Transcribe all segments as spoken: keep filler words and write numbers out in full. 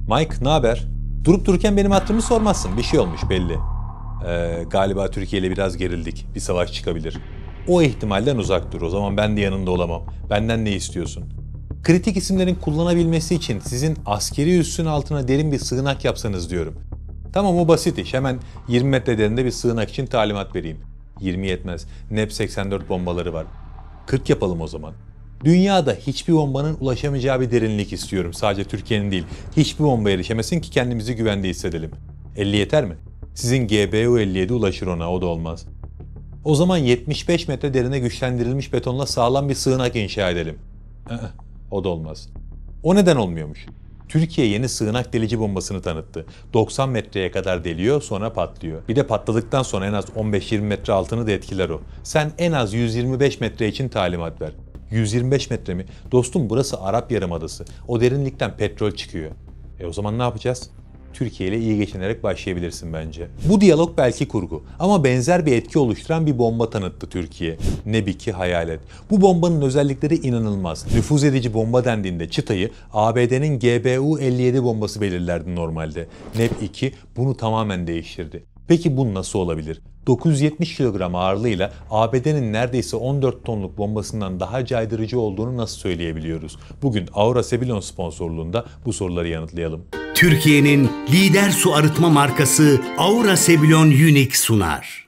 Mike, ne haber? Durup dururken benim hatırımı sormazsın. Bir şey olmuş belli. Ee, galiba Türkiye ile biraz gerildik. Bir savaş çıkabilir. O ihtimalden uzak dur. O zaman ben de yanında olamam. Benden ne istiyorsun? Kritik isimlerin kullanabilmesi için sizin askeri üssün altına derin bir sığınak yapsanız diyorum. Tamam, o basit iş. Hemen yirmi metre derinde bir sığınak için talimat vereyim. yirmi yetmez. N E P seksen dört bombaları var. kırk yapalım o zaman. Dünyada hiçbir bombanın ulaşamayacağı bir derinlik istiyorum. Sadece Türkiye'nin değil. Hiçbir bomba erişemesin ki kendimizi güvende hissedelim. elli yeter mi? Sizin G B U elli yedi ulaşır ona, o da olmaz. O zaman yetmiş beş metre derine güçlendirilmiş betonla sağlam bir sığınak inşa edelim. O da olmaz. O neden olmuyormuş? Türkiye yeni sığınak delici bombasını tanıttı. doksan metreye kadar deliyor, sonra patlıyor. Bir de patladıktan sonra en az on beş yirmi metre altını da etkiler o. Sen en az yüz yirmi beş metre için talimat ver. yüz yirmi beş metre mi? Dostum, burası Arap Yarımadası. O derinlikten petrol çıkıyor. E o zaman ne yapacağız? Türkiye ile iyi geçinerek başlayabilirsin bence. Bu diyalog belki kurgu ama benzer bir etki oluşturan bir bomba tanıttı Türkiye. N E P iki Hayalet. Bu bombanın özellikleri inanılmaz. Nüfuz edici bomba dendiğinde çıtayı A B D'nin G B U elli yedi bombası belirlerdi normalde. N E P iki bunu tamamen değiştirdi. Peki bu nasıl olabilir? dokuz yüz yetmiş kilogram ağırlığıyla A B D'nin neredeyse on dört tonluk bombasından daha caydırıcı olduğunu nasıl söyleyebiliyoruz? Bugün Aura Sebilon sponsorluğunda bu soruları yanıtlayalım. Türkiye'nin lider su arıtma markası Aura Sebilon Unique sunar.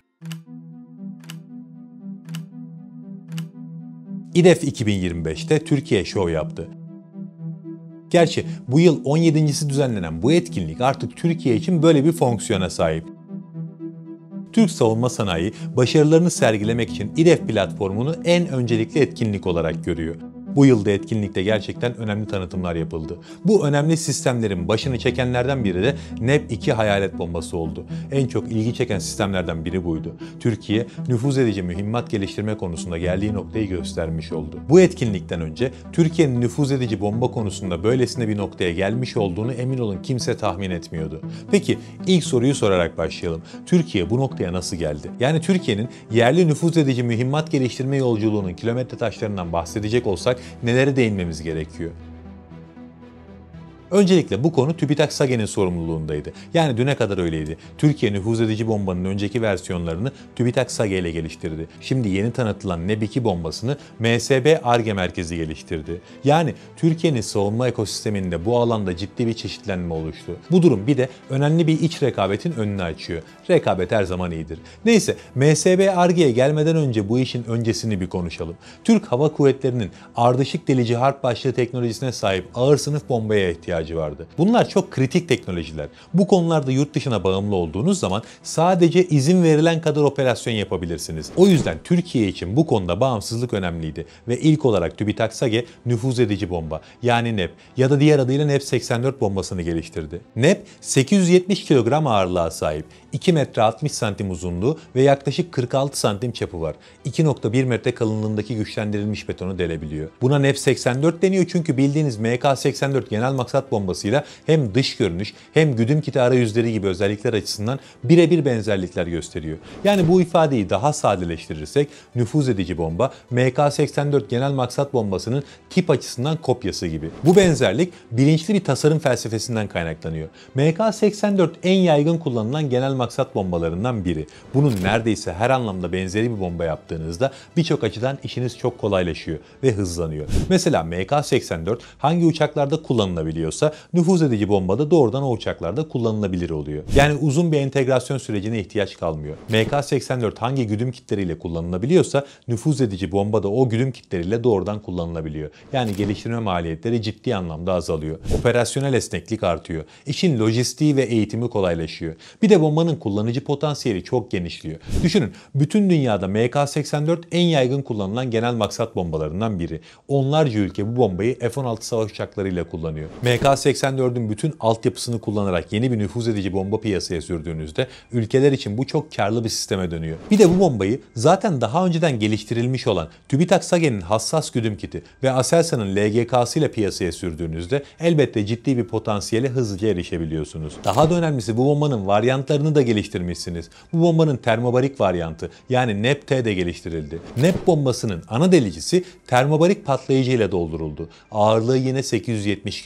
İ D E F iki bin yirmi beşte Türkiye şov yaptı. Gerçi bu yıl on yedincisi düzenlenen bu etkinlik artık Türkiye için böyle bir fonksiyona sahip. Türk savunma sanayi başarılarını sergilemek için İ D E F platformunu en öncelikli etkinlik olarak görüyor. Bu yılda etkinlikte gerçekten önemli tanıtımlar yapıldı. Bu önemli sistemlerin başını çekenlerden biri de N E P iki Hayalet bombası oldu. En çok ilgi çeken sistemlerden biri buydu. Türkiye, nüfuz edici mühimmat geliştirme konusunda geldiği noktayı göstermiş oldu. Bu etkinlikten önce Türkiye'nin nüfuz edici bomba konusunda böylesine bir noktaya gelmiş olduğunu emin olun kimse tahmin etmiyordu. Peki ilk soruyu sorarak başlayalım. Türkiye bu noktaya nasıl geldi? Yani Türkiye'nin yerli nüfuz edici mühimmat geliştirme yolculuğunun kilometre taşlarından bahsedecek olsak nelere değinmemiz gerekiyor? Öncelikle bu konu TÜBİTAK SAGE'nin sorumluluğundaydı. Yani düne kadar öyleydi. Türkiye nüfuz edici bombanın önceki versiyonlarını TÜBİTAK SAGE ile geliştirdi. Şimdi yeni tanıtılan N E P iki bombasını M S B Ar-Ge merkezi geliştirdi. Yani Türkiye'nin savunma ekosisteminde bu alanda ciddi bir çeşitlenme oluştu. Bu durum bir de önemli bir iç rekabetin önünü açıyor. Rekabet her zaman iyidir. Neyse, M S B Ar-Ge'ye gelmeden önce bu işin öncesini bir konuşalım. Türk Hava Kuvvetleri'nin ardışık delici harp başlığı teknolojisine sahip ağır sınıf bombaya ihtiyacı vardı. Bunlar çok kritik teknolojiler. Bu konularda yurt dışına bağımlı olduğunuz zaman sadece izin verilen kadar operasyon yapabilirsiniz. O yüzden Türkiye için bu konuda bağımsızlık önemliydi ve ilk olarak TÜBİTAK SAGE nüfuz edici bomba yani N E P ya da diğer adıyla N E P seksen dört bombasını geliştirdi. N E P sekiz yüz yetmiş kilogram ağırlığa sahip. iki metre altmış santim uzunluğu ve yaklaşık kırk altı santim çapı var. iki nokta bir metre kalınlığındaki güçlendirilmiş betonu delebiliyor. Buna N E P seksen dört deniyor çünkü bildiğiniz M K seksen dört genel maksat bombasıyla hem dış görünüş hem güdüm kiti arayüzleri gibi özellikler açısından birebir benzerlikler gösteriyor. Yani bu ifadeyi daha sadeleştirirsek nüfuz edici bomba M K seksen dört genel maksat bombasının tip açısından kopyası gibi. Bu benzerlik bilinçli bir tasarım felsefesinden kaynaklanıyor. M K seksen dört en yaygın kullanılan genel maksat bombalarından biri. Bunun neredeyse her anlamda benzeri bir bomba yaptığınızda birçok açıdan işiniz çok kolaylaşıyor ve hızlanıyor. Mesela M K seksen dört hangi uçaklarda kullanılabiliyorsa nüfuz edici bomba da doğrudan o uçaklarda kullanılabilir oluyor. Yani uzun bir entegrasyon sürecine ihtiyaç kalmıyor. M K seksen dört hangi güdüm kitleriyle kullanılabiliyorsa nüfuz edici bomba da o güdüm kitleriyle doğrudan kullanılabiliyor. Yani geliştirme maliyetleri ciddi anlamda azalıyor. Operasyonel esneklik artıyor. İşin lojistiği ve eğitimi kolaylaşıyor. Bir de bombanın kullanıcı potansiyeli çok genişliyor. Düşünün, bütün dünyada M K seksen dört en yaygın kullanılan genel maksat bombalarından biri. Onlarca ülke bu bombayı F on altı savaş uçaklarıyla kullanıyor. M K seksen dördün bütün altyapısını kullanarak yeni bir nüfuz edici bomba piyasaya sürdüğünüzde ülkeler için bu çok karlı bir sisteme dönüyor. Bir de bu bombayı zaten daha önceden geliştirilmiş olan TÜBİTAK SAGE'nin hassas güdüm kiti ve Aselsan'ın L G K'sı ile piyasaya sürdüğünüzde elbette ciddi bir potansiyele hızlıca erişebiliyorsunuz. Daha da önemlisi bu bombanın varyantlarını da geliştirmişsiniz. Bu bombanın termobarik varyantı yani N E P T de geliştirildi. N E P bombasının ana delicisi termobarik patlayıcı ile dolduruldu. Ağırlığı yine sekiz yüz yetmiş kilogram.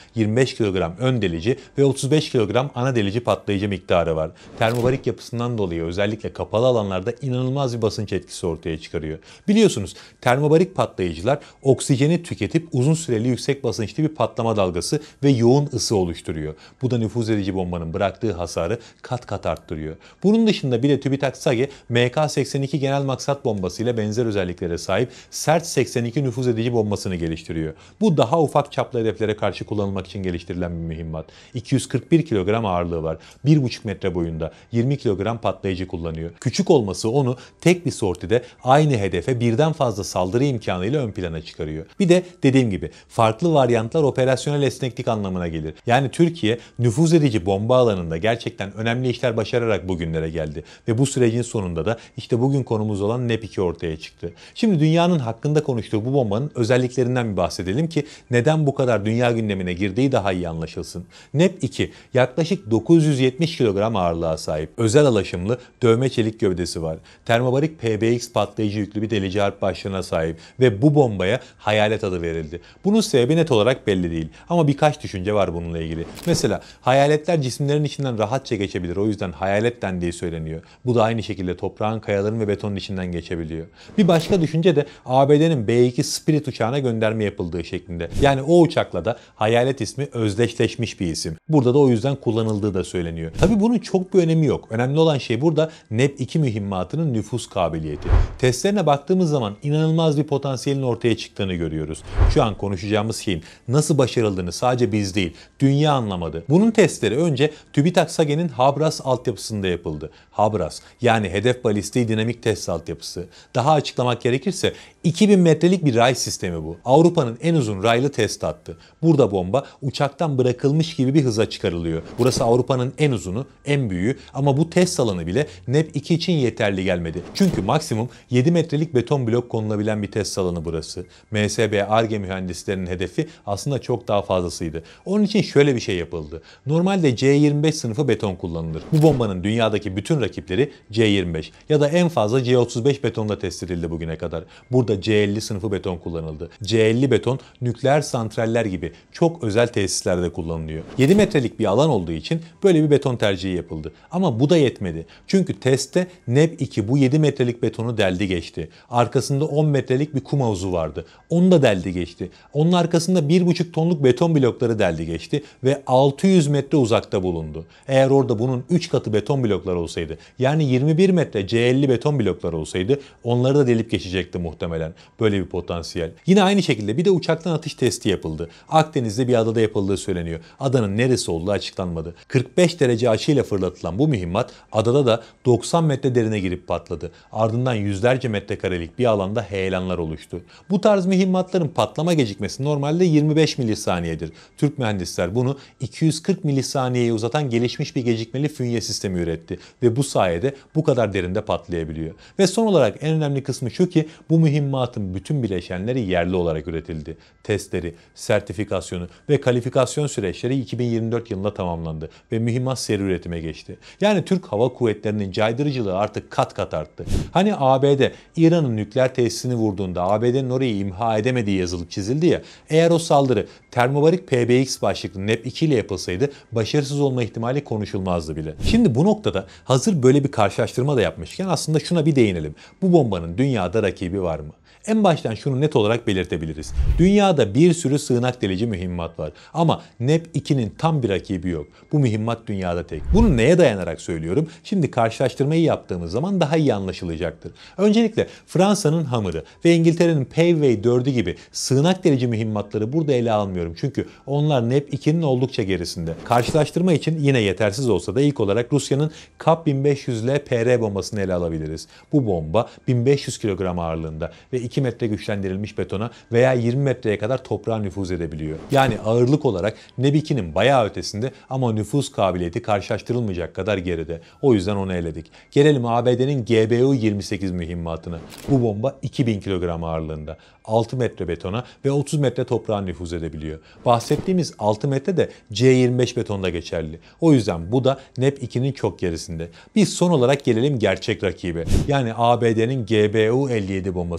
yirmi beş kilogram ön delici ve otuz beş kilogram ana delici patlayıcı miktarı var. Termobarik yapısından dolayı özellikle kapalı alanlarda inanılmaz bir basınç etkisi ortaya çıkarıyor. Biliyorsunuz termobarik patlayıcılar oksijeni tüketip uzun süreli yüksek basınçlı bir patlama dalgası ve yoğun ısı oluşturuyor. Bu da nüfuz edici bombanın bıraktığı hasarı kat kat arttırıyor. Bunun dışında bir de TÜBİTAK SAGE M K seksen iki genel maksat bombası ile benzer özelliklere sahip sert seksen iki nüfuz edici bombasını geliştiriyor. Bu daha ufak çaplı hedeflere karşı kullanılmak için geliştirilen bir mühimmat. iki yüz kırk bir kilogram ağırlığı var. bir buçuk metre boyunda yirmi kilogram patlayıcı kullanıyor. Küçük olması onu tek bir sortide aynı hedefe birden fazla saldırı imkanıyla ön plana çıkarıyor. Bir de dediğim gibi farklı varyantlar operasyonel esneklik anlamına gelir. Yani Türkiye nüfuz edici bomba alanında gerçekten önemli işler başararak bugünlere geldi. Ve bu sürecin sonunda da işte bugün konumuz olan NEP iki ortaya çıktı. Şimdi dünyanın hakkında konuştuğu bu bombanın özelliklerinden bir bahsedelim ki neden bu kadar dünya gündemine girdiği daha iyi anlaşılsın. NEP iki yaklaşık dokuz yüz yetmiş kilogram ağırlığa sahip. Özel alaşımlı dövme çelik gövdesi var. Termobarik P B X patlayıcı yüklü bir delici harp başlığına sahip ve bu bombaya hayalet adı verildi. Bunun sebebi net olarak belli değil ama birkaç düşünce var bununla ilgili. Mesela hayaletler cisimlerin içinden rahatça geçebilir, o yüzden hayalet dendiği söyleniyor. Bu da aynı şekilde toprağın, kayaların ve betonun içinden geçebiliyor. Bir başka düşünce de A B D'nin B iki Spirit uçağına gönderme yapıldığı şeklinde. Yani o uçakla da hayalet ismi özdeşleşmiş bir isim. Burada da o yüzden kullanıldığı da söyleniyor. Tabii bunun çok bir önemi yok. Önemli olan şey burada NEP iki mühimmatının nüfuz kabiliyeti. Testlerine baktığımız zaman inanılmaz bir potansiyelin ortaya çıktığını görüyoruz. Şu an konuşacağımız şeyin nasıl başarıldığını sadece biz değil, dünya anlamadı. Bunun testleri önce TÜBİTAK SAGE'nin HABRAS altyapısında yapıldı. HABRAS yani Hedef Balistiği Dinamik Test altyapısı. Daha açıklamak gerekirse iki bin metrelik bir ray sistemi bu. Avrupa'nın en uzun raylı test hattı. Burada bomba uçaktan bırakılmış gibi bir hıza çıkarılıyor. Burası Avrupa'nın en uzunu, en büyüğü ama bu test alanı bile NEP iki için yeterli gelmedi. Çünkü maksimum yedi metrelik beton blok konulabilen bir test alanı burası. M S B Ar-Ge mühendislerinin hedefi aslında çok daha fazlasıydı. Onun için şöyle bir şey yapıldı. Normalde C yirmi beş sınıfı beton kullanılır. Bu bombanın dünyadaki bütün rakipleri C yirmi beş ya da en fazla C otuz beş betonla test edildi bugüne kadar. Burada C elli sınıfı beton kullanıldı. C elli beton nükleer santraller gibi çok özel tesislerde kullanılıyor. yedi metrelik bir alan olduğu için böyle bir beton tercihi yapıldı. Ama bu da yetmedi. Çünkü testte NEP iki bu yedi metrelik betonu deldi geçti. Arkasında on metrelik bir kum havuzu vardı. Onu da deldi geçti. Onun arkasında bir buçuk tonluk beton blokları deldi geçti ve altı yüz metre uzakta bulundu. Eğer orada bunun üç katı beton bloklar olsaydı, yani yirmi bir metre C elli beton bloklar olsaydı onları da delip geçecekti muhtemelen. Böyle bir potansiyel. Yine aynı şekilde bir de uçaktan atış testi yapıldı. Akdeniz'de bir adada yapıldığı söyleniyor. Adanın neresi olduğu açıklanmadı. kırk beş derece açıyla fırlatılan bu mühimmat adada da doksan metre derine girip patladı. Ardından yüzlerce metrekarelik bir alanda heyelanlar oluştu. Bu tarz mühimmatların patlama gecikmesi normalde yirmi beş milisaniyedir. Türk mühendisler bunu iki yüz kırk milisaniyeye uzatan gelişmiş bir gecikmeli fünye sistemi üretti ve bu sayede bu kadar derinde patlayabiliyor. Ve son olarak en önemli kısmı şu ki bu mühimmatın bütün bileşenleri yerli olarak üretildi. Testleri, sertifikasyonu ve kalifikasyon süreçleri iki bin yirmi dört yılında tamamlandı ve mühimmat seri üretime geçti. Yani Türk Hava Kuvvetleri'nin caydırıcılığı artık kat kat arttı. Hani A B D İran'ın nükleer tesisini vurduğunda A B D'nin orayı imha edemediği yazılıp çizildi ya, eğer o saldırı termobarik P B X başlıklı NEP iki ile yapılsaydı başarısız olma ihtimali konuşulmazdı bile. Şimdi bu noktada hazır böyle bir karşılaştırma da yapmışken aslında şuna bir değinelim. Bu bombanın dünyada rakibi var mı? En baştan şunu net olarak belirtebiliriz. Dünyada bir sürü sığınak delici mühimmat var. Ama NEP ikinin tam bir rakibi yok. Bu mühimmat dünyada tek. Bunu neye dayanarak söylüyorum? Şimdi karşılaştırmayı yaptığımız zaman daha iyi anlaşılacaktır. Öncelikle Fransa'nın Hammer'ı ve İngiltere'nin Paveway dördü gibi sığınak delici mühimmatları burada ele almıyorum. Çünkü onlar NEP ikinin oldukça gerisinde. Karşılaştırma için yine yetersiz olsa da ilk olarak Rusya'nın Kap bin beş yüz L P R bombasını ele alabiliriz. Bu bomba bin beş yüz kilogram ağırlığında ve iki metre güçlendirilmiş betona veya yirmi metreye kadar toprağa nüfuz edebiliyor. Yani ağırlık olarak NEP ikinin bayağı ötesinde ama nüfuz kabiliyeti karşılaştırılmayacak kadar geride. O yüzden onu eledik. Gelelim A B D'nin G B U yirmi sekiz mühimmatına. Bu bomba iki bin kilogram ağırlığında. altı metre betona ve otuz metre toprağa nüfuz edebiliyor. Bahsettiğimiz altı metre de C yirmi beş betonda geçerli. O yüzden bu da NEP ikinin çok gerisinde. Biz son olarak gelelim gerçek rakibe. Yani A B D'nin G B U elli yedi bombasına.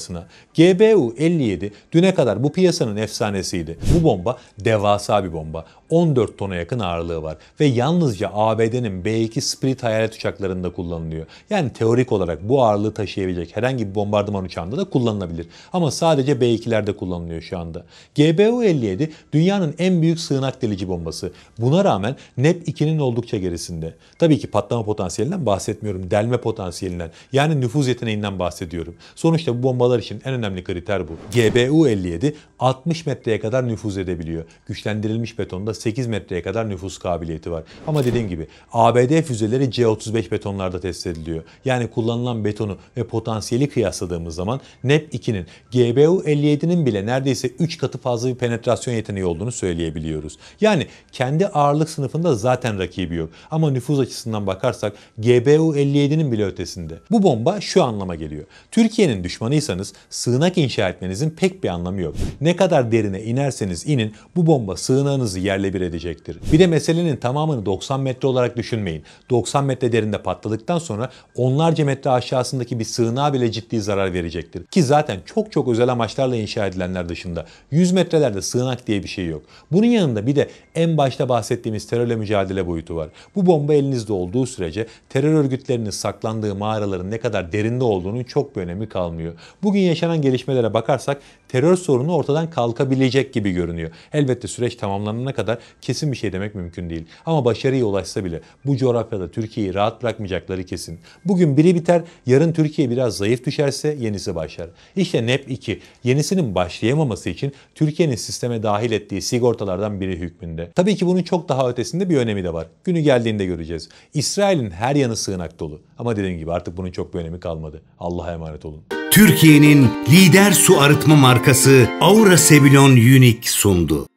G B U elli yedi düne kadar bu piyasanın efsanesiydi. Bu bomba devasa bir bomba. on dört tona yakın ağırlığı var ve yalnızca A B D'nin B iki Spirit hayalet uçaklarında kullanılıyor. Yani teorik olarak bu ağırlığı taşıyabilecek herhangi bir bombardıman uçağında da kullanılabilir. Ama sadece B ikilerde kullanılıyor şu anda. G B U elli yedi dünyanın en büyük sığınak delici bombası. Buna rağmen N E P ikinin oldukça gerisinde. Tabii ki patlama potansiyelinden bahsetmiyorum, delme potansiyelinden, yani nüfuz yeteneğinden bahsediyorum. Sonuçta bu bombalar için en önemli kriter bu. G B U elli yedi altmış metreye kadar nüfuz edebiliyor. Güçlendirilmiş betonda sekiz metreye kadar nüfuz kabiliyeti var. Ama dediğim gibi A B D füzeleri C otuz beş betonlarda test ediliyor. Yani kullanılan betonu ve potansiyeli kıyasladığımız zaman N E P ikinin G B U elli yedinin bile neredeyse üç katı fazla bir penetrasyon yeteneği olduğunu söyleyebiliyoruz. Yani kendi ağırlık sınıfında zaten rakibi yok. Ama nüfuz açısından bakarsak G B U elli yedinin bile ötesinde. Bu bomba şu anlama geliyor. Türkiye'nin düşmanıysanız sığınak inşa etmenizin pek bir anlamı yok. Ne kadar derine inerseniz inin bu bomba sığınağınızı yerle bir edecektir. Bir de meselenin tamamını doksan metre olarak düşünmeyin. doksan metre derinde patladıktan sonra onlarca metre aşağısındaki bir sığınağa bile ciddi zarar verecektir. Ki zaten çok çok özel amaçlarla inşa edilenler dışında yüz metrelerde sığınak diye bir şey yok. Bunun yanında bir de en başta bahsettiğimiz terörle mücadele boyutu var. Bu bomba elinizde olduğu sürece terör örgütlerinin saklandığı mağaraların ne kadar derinde olduğunun çok bir önemi kalmıyor. Bugün yaşanan gelişmelere bakarsak terör sorunu ortadan kalkabilecek gibi görünüyor. Elbette süreç tamamlanana kadar kesin bir şey demek mümkün değil. Ama başarıya ulaşsa bile bu coğrafyada Türkiye'yi rahat bırakmayacakları kesin. Bugün biri biter, yarın Türkiye biraz zayıf düşerse yenisi başlar. İşte N E P iki yenisinin başlayamaması için Türkiye'nin sisteme dahil ettiği sigortalardan biri hükmünde. Tabii ki bunun çok daha ötesinde bir önemi de var. Günü geldiğinde göreceğiz. İsrail'in her yanı sığınak dolu. Ama dediğim gibi artık bunun çok bir önemi kalmadı. Allah'a emanet olun. Türkiye'nin lider su arıtma markası Aura Sebilon Unique sundu.